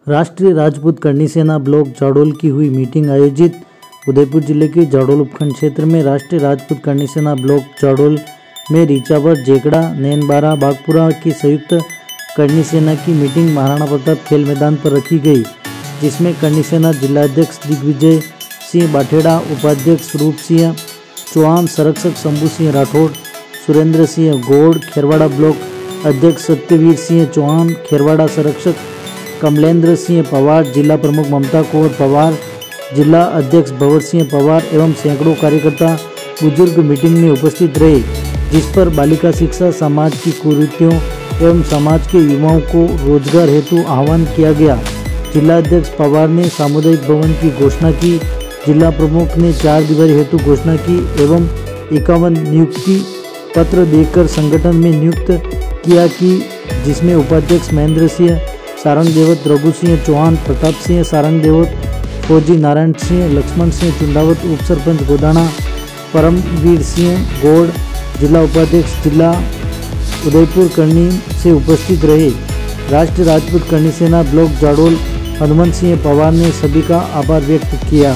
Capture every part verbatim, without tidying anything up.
राष्ट्रीय राजपूत करनी सेना ब्लॉक जाडोल की हुई मीटिंग आयोजित। उदयपुर जिले के जाडोल उपखंड क्षेत्र में राष्ट्रीय राजपूत करनी सेना ब्लॉक जाडोल में रीचावर, जेकड़ा, नैनबारा, बागपुरा की संयुक्त करनी सेना की मीटिंग महाराणा प्रताप खेल मैदान पर रखी गई, जिसमें करनी सेना जिलाध्यक्ष दिग्विजय सिंह बाठेड़ा, उपाध्यक्ष रूप सिंह चौहान, संरक्षक शंभू सिंह राठौड़, सुरेंद्र सिंह गौड़, खेरवाड़ा ब्लॉक अध्यक्ष सत्यवीर सिंह चौहान, खेरवाड़ा संरक्षक कमलेंद्र सिंह पवार, जिला प्रमुख ममता कौर पवार, जिला अध्यक्ष भंवर सिंह पवार एवं सैकड़ों कार्यकर्ता बुजुर्ग मीटिंग में उपस्थित रहे, जिस पर बालिका शिक्षा, समाज की कुरीतियों एवं समाज के युवाओं को रोजगार हेतु आह्वान किया गया। जिला अध्यक्ष पवार ने सामुदायिक भवन की घोषणा की, जिला प्रमुख ने चार दीवारी हेतु घोषणा की एवं इक्यावन नियुक्ति पत्र देकर संगठन में नियुक्त किया कि जिसमें उपाध्यक्ष महेंद्र सिंह सारंग देवत, रघु सिंह चौहान, प्रताप सिंह सारंग देवत, फौजी नारायण सिंह, लक्ष्मण सिंह चुंडावत, उप सरपंच गोदाना परमवीर सिंह गौड़, जिला उपाध्यक्ष जिला उदयपुर करनी से उपस्थित रहे। राष्ट्रीय राजपूत करनी सेना ब्लॉक जाडोल हनुमंत सिंह पवार ने सभी का आभार व्यक्त किया।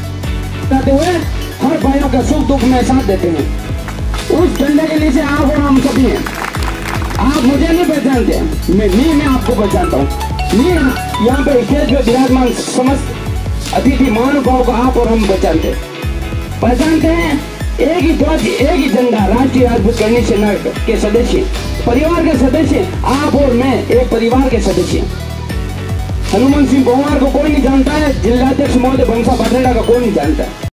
हर भाइयों का सुख दुख में साथ देते हैं, उस झंडे के नीचे आप और हम सभी हैं। आप मुझे नहीं पहचानते, मैं नहीं मैं आपको पहचानता हूँ। नहीं यहाँ पे खेत में विराजमान समस्त अतिथि महानुभाव को आप और हम पहचानते पहचानते हैं। एक ही ध्वज, एक ही झंडा, राष्ट्रीय राजपूत करनी सेना के सदस्य, परिवार के सदस्य, आप और मैं एक परिवार के सदस्य। हनुमान सिंह पवार को कोई नहीं जानता है, जिलाध्यक्ष महोदय बंसा बाठेड़ा का कोई नहीं जानता है।